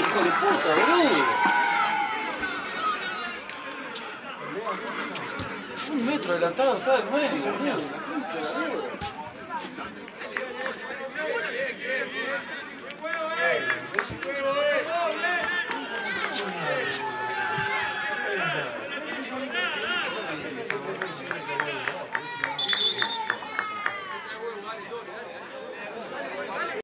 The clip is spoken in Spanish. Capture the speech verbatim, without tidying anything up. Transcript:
hijo de puta, boludo. Un metro adelantado está el nueve, boludo. La concha de la lora.